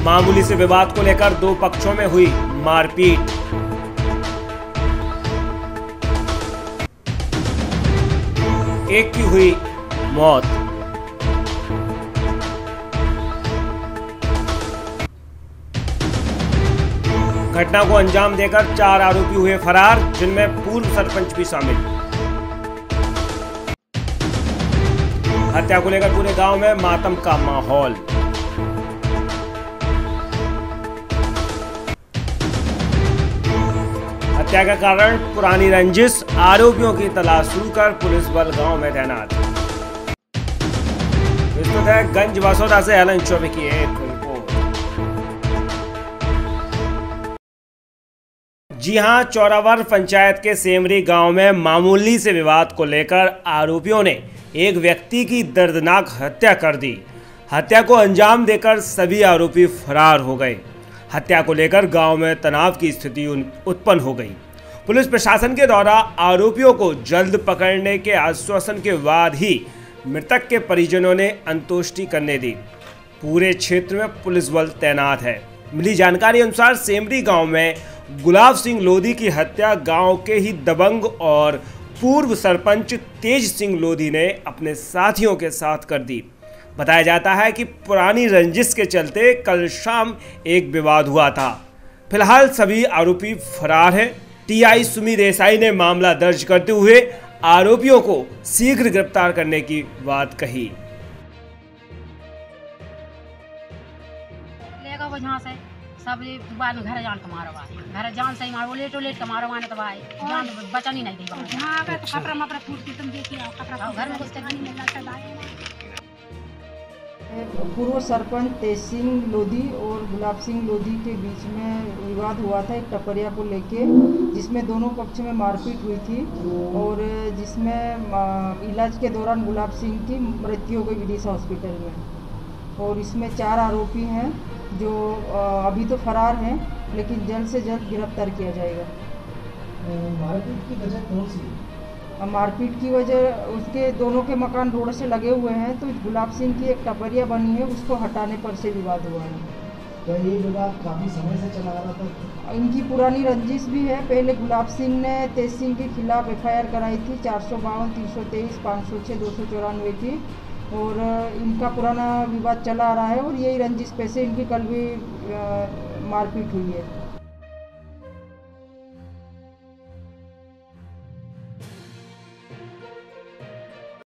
मामूली से विवाद को लेकर दो पक्षों में हुई मारपीट। एक की हुई मौत। घटना को अंजाम देकर 4 आरोपी हुए फरार, जिनमें पूर्व सरपंच भी शामिल। हत्या को लेकर पूरे गांव में मातम का माहौल। हत्या का कारण पुरानी रंजिश, आरोपियों की तलाश शुरू कर पुलिस बल गांव में तैनात। विस्तृत है गंज वासोदा से एलन चौबे की एक रिपोर्ट। जी हां, चौरावर पंचायत के सेमरी गांव में मामूली से विवाद को लेकर आरोपियों ने एक व्यक्ति की दर्दनाक हत्या कर दी। हत्या को अंजाम देकर सभी आरोपी फरार हो गए। हत्या को लेकर गांव में तनाव की स्थिति उत्पन्न हो गई। पुलिस प्रशासन के द्वारा आरोपियों को जल्द पकड़ने के आश्वासन के बाद ही मृतक के परिजनों ने अंत्येष्टि करने दी। पूरे क्षेत्र में पुलिस बल तैनात है। मिली जानकारी अनुसार सेमरी गांव में गुलाब सिंह लोधी की हत्या गांव के ही दबंग और पूर्व सरपंच तेज सिंह लोधी ने अपने साथियों के साथ कर दी। बताया जाता है कि पुरानी रंजिश के चलते कल शाम एक विवाद हुआ था। फिलहाल सभी आरोपी फरार हैं। टीआई सुमी देसाई ने मामला दर्ज करते हुए आरोपियों को शीघ्र गिरफ्तार करने की बात कही। वजह से सब बाद में घर जान के मारो, घर जान से ही मारो, लेट के मारो माने तो भाई जान बचन ही नहीं दी। हां का खपरा मपरा फूट के तुम देखिए, खपरा घर में कुछ नहीं मिलता था। पूर्व सरपंच तेज सिंह लोधी और गुलाब सिंह लोधी के बीच में विवाद हुआ था एक टपरिया को लेके, जिसमें दोनों पक्ष में मारपीट हुई थी और जिसमें इलाज के दौरान गुलाब सिंह की मृत्यु हो गई विदिशा हॉस्पिटल में। और इसमें 4 आरोपी हैं जो अभी तो फरार हैं, लेकिन जल्द से जल्द गिरफ्तार किया जाएगा। मारपीट की वजह कौन सी? मारपीट की वजह उसके दोनों के मकान रोड से लगे हुए हैं, तो गुलाब सिंह की एक टपरिया बनी है, उसको हटाने पर से विवाद हुआ है। तो ये विवाद काफ़ी समय से चला आ रहा था। इनकी पुरानी रंजिश भी है। पहले गुलाब सिंह ने तेज सिंह के खिलाफ FIR कराई थी 452, 323, 506, 294 की, और इनका पुराना विवाद चला आ रहा है और यही रंजिश पे से इनकी कल भी मारपीट हुई है।